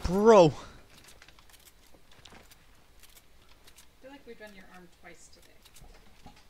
Bro! I feel like we've done your arm twice today.